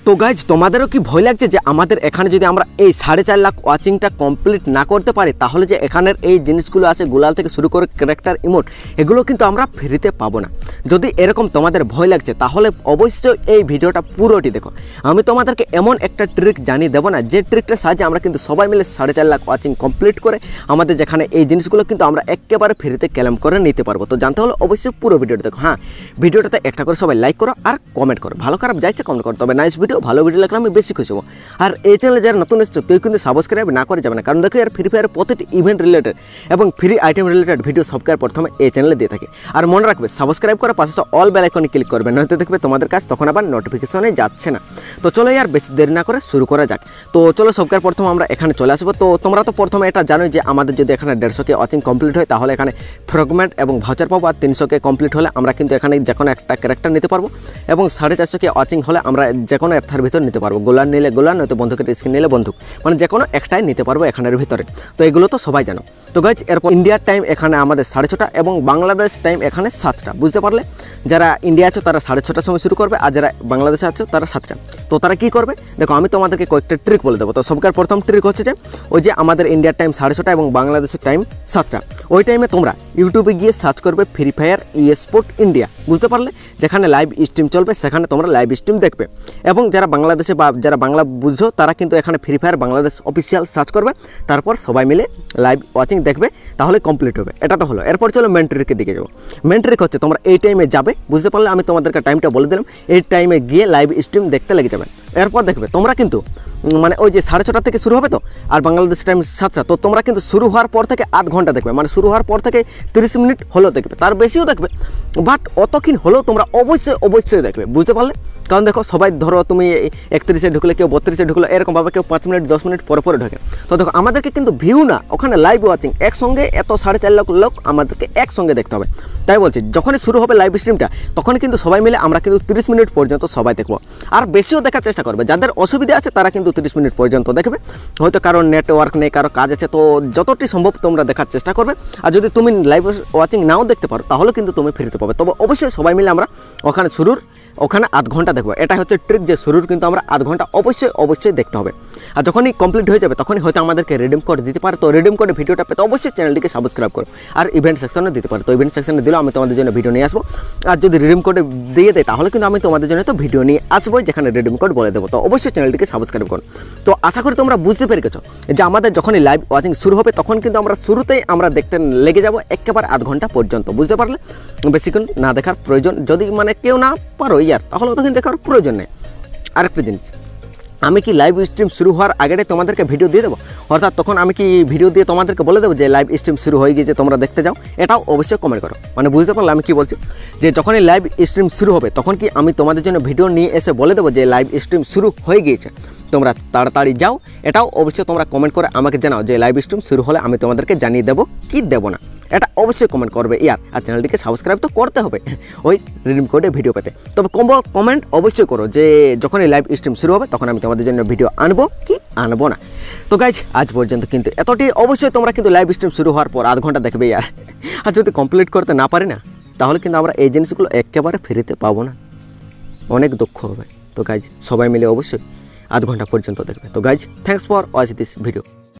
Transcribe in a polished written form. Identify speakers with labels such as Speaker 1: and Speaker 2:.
Speaker 1: তো গাইজ তোমাদেরও কি ভয় লাগছে যে আমাদের এখানে যদি আমরা এই 4.5 লাখ ওয়াচিংটা কমপ্লিট না করতে পারি তাহলে যে এখানের এই জিনিসগুলো আছে গুলাল থেকে শুরু করে ক্যারেক্টার ইমোট এগুলো কিন্তু আমরা ফ্রিতে পাবো না। যদি এরকম তোমাদের ভয় লাগছে তাহলে অবশ্যই এই ভিডিওটা পুরোটি দেখো। আমি তোমাদেরকে এমন একটা ট্রিক জানিয়ে দেবো না যে ট্রিকটার সাহায্যে আমরা কিন্তু সবাই মিলে 4.5 লাখ ওয়াচিং কমপ্লিট করে আমাদের যেখানে এই জিনিসগুলো কিন্তু আমরা একেবারে ফ্রিতে ক্লেম করে নিতে পারবো। তো জানতে হলে অবশ্যই পুরো ভিডিওটা দেখো। হ্যাঁ, ভিডিওটাতে একটা করে সবাই লাইক করো আর কমেন্ট করো, ভালো খারাপ যাইছে কমেন্ট করো। তবে নাইস ভিডিও, ভালো ভিডিও লাগলে আমি বেশি খুশি হবো। আর এই চ্যানেলে যারা নতুন এসছো কেউ কিন্তু সাবস্ক্রাইব না করে যাবে না, কারণ দেখো আর ফ্রি ফায়ারের প্রতিটি ইভেন্ট রিলেটেড এবং ফ্রি আইটেম রিলেটেড ভিডিও সবকার প্রথমে এই চ্যানেলে দিয়ে থাকে। আর মনে রাখবে সাবস্ক্রাইব করার পাশে অল বেল আইকনে ক্লিক করবে, নয়তো দেখবে তোমাদের কাছে তখন আবার নোটিফিকেশনে যাচ্ছে না। তো চলো আর বেশি দেরি না করে শুরু করা যাক। তো চলো সবকার প্রথম আমরা এখানে চলে আসবো। তো তোমরা তো প্রথমে এটা জানোই যে আমাদের যদি এখানে 150K ওয়াচিং কমপ্লিট হয় তাহলে এখানে ফ্রগমেন্ট এবং ভাউচার পাবো। আর 300K কমপ্লিট হলে আমরা কিন্তু এখানে যে কোনো একটা ক্যারেক্টার নিতে পারবো এবং 450K ওয়াচিং হলে আমরা যে কোনো একটার ভিতর নিতে পারবো। গোলার নিলে গোলার, নয়তো বন্দুকের স্কিন নিলে বন্দুক, মানে যে কোনো একটাই নিতে পারবো এখানের ভিতরে। তো এগুলো তো সবাই জানো। তো গাইজ এরপর ইন্ডিয়ার টাইম এখানে আমাদের 6:30 এবং বাংলাদেশ টাইম এখানে 7টা, বুঝতে পারলে? যারা ইন্ডিয়া আছো তারা 6:30টার সময় শুরু করবে, আর যারা বাংলাদেশে আছো তারা 7টা। তো তারা কী করবে দেখো, আমি তোমাদেরকে কয়েকটা ট্রিক বলে দেবো। তো সবকার প্রথম ট্রিক হচ্ছে যে ওই যে আমাদের ইন্ডিয়ার টাইম 6:30 এবং বাংলাদেশের টাইম 7টা, ওই টাইমে তোমরা ইউটিউবে গিয়ে সার্চ করবে ফ্রি ফায়ার স্পোর্ট ইন্ডিয়া, বুঝতে পারলে? যেখানে লাইভ স্ট্রিম চলবে সেখানে তোমরা লাইভ স্ট্রিম দেখবে। এবং যারা বাংলাদেশে বা যারা বাংলা বুঝছো তারা কিন্তু এখানে Free Fire Bangladesh official search করবে, তারপর সবাই মিলে লাইভ ওয়াচিং দেখবে, তাহলে কমপ্লিট হবে। এটা তো হলো। এরপর চলো মেন ট্রিকের দিকে যাবো। মেন ট্রিক হচ্ছে তোমরা এই টাইমে যাবে, বুঝতে পারলে? আমি তোমাদেরকে টাইমটা বলে দিলাম, এই টাইমে গিয়ে লাইভ স্ট্রিম দেখতে লেগে যাবে। এরপর দেখবে তোমরা কিন্তু মানে ওই যে 6:30 থেকে শুরু হবে তো, আর বাংলাদেশ টাইম 7টা। তো তোমরা কিন্তু শুরু হওয়ার পর থেকে আধ ঘন্টা দেখবে, মানে শুরু হওয়ার পর থেকে 30 মিনিট হলেও দেখবে, তার বেশিও দেখবে, বাট অতক্ষণ হলেও তোমরা অবশ্যই দেখবে, বুঝতে পারলে? কারণ দেখো সবাই ধরো তুমি 31-এ ঢুকলে, কেউ 32-এ ঢুকলে, এরকমভাবে কেউ 5 মিনিট 10 মিনিট পরে ঢোকে। তো দেখো আমাদেরকে কিন্তু ভিউ না, ওখানে লাইভ ওয়াচিং একসঙ্গে এত 4.5 লাখ লোক আমাদেরকে একসঙ্গে দেখতে হবে। তাই বলছি যখনই শুরু হবে লাইভ স্ট্রিমটা তখনই কিন্তু সবাই মিলে আমরা কিন্তু 30 মিনিট পর্যন্ত সবাই দেখবো। আর বেশিও দেখার চেষ্টা করবে, যাদের অসুবিধা আছে তারা কিন্তু 30 মিনিট পর্যন্ত দেখবে। হয়তো কারো নেটওয়ার্ক নেই, কারো কাজ আছে, তো যতটি সম্ভব তোমরা দেখার চেষ্টা করবে। আর যদি তুমি লাইভ ওয়াচিং নাও দেখতে পারো তাহলে কিন্তু তুমি ফ্রিতে পাবে। তবে অবশ্যই সবাই মিলে আমরা ওখানে আধ ঘন্টা দেখবো। এটা হচ্ছে ট্রিক যে শুরুর কিন্তু আমরা আধ ঘন্টা অবশ্যই দেখতে হবে। আর যখনই কমপ্লিট হয়ে যাবে তখনই হয়তো আমাদেরকে রিডিম কোড দিতে পারে। তো রিডিম কোডে ভিডিওটা পেতে অবশ্যই চ্যানেলটিকে সাবস্ক্রাইব করো। আর ইভেন্ট সেকশনে দিতে পারে, তো ইভেন্ট সেকশনে দিলেও আমি তোমাদের জন্য ভিডিও নিয়ে আসবো। আর যদি রিডিম কোডে দিয়ে দেয় তাহলে কিন্তু আমি তোমাদের জন্য তো ভিডিও নিয়ে আসবো যেখানে রিডিম কোড বলে দেবো। তো অবশ্যই চ্যানেলটিকে সাবস্ক্রাইব করো। তো আশা করি তোমরা বুঝতে পেরে গেছো যে আমাদের যখনই লাইভ ওয়াচিং শুরু হবে তখন কিন্তু আমরা শুরুতেই আমরা দেখতে লেগে যাবো একেবারে আধ ঘন্টা পর্যন্ত, বুঝতে পারলে? বেশিক্ষণ না দেখার প্রয়োজন, যদি মানে কেউ না পারো তাহলে তখন দেখার প্রয়োজন নেই। আরেকটা জিনিস, আমি কি লাইভ স্ট্রিম শুরু হওয়ার আগেটাই তোমাদেরকে ভিডিও দিয়ে দেবো? অর্থাৎ তখন আমি কি ভিডিও দিয়ে তোমাদেরকে বলে দেবো যে লাইভ স্ট্রিম শুরু হয়ে গিয়েছে, তোমরা দেখতে যাও? এটাও অবশ্যই কমেন্ট করো, মানে বুঝতে পারলে আমি কি বলছি। যে যখনই লাইভ স্ট্রিম শুরু হবে তখন কি আমি তোমাদের জন্য ভিডিও নিয়ে এসে বলে দেবো যে লাইভ স্ট্রিম শুরু হয়ে গিয়েছে, তোমরা তাড়াতাড়ি যাও? এটাও অবশ্যই তোমরা কমেন্ট করে আমাকে জানাও যে লাইভ স্ট্রিম শুরু হলে আমি তোমাদেরকে জানিয়ে দেবো কি দেবো না। এটা অবশ্যই কমেন্ট করবে আর চ্যানেলটিকে সাবস্ক্রাইব তো করতে হবে ওই রিডিম কোডে ভিডিও পেতে। তবে কমেন্ট অবশ্যই করো যে যখনই লাইভ স্ট্রিম শুরু হবে তখন আমি তোমাদের জন্য ভিডিও আনবো কি আনবো না। তো গাইজ আজ পর্যন্ত কিন্তু এতটাই। অবশ্যই তোমরা কিন্তু লাইভ স্ট্রিম শুরু হওয়ার পর আধ ঘন্টা দেখবে আর যদি কমপ্লিট করতে না পারি না তাহলে কিন্তু আমরা এই জিনিসগুলো একেবারে ফ্রিতে পাবো না, অনেক দুঃখ হবে। তো গাইজ সবাই মিলে অবশ্যই আধ ঘন্টা পর্যন্ত দেখবে। তো guys thanks for watch this video.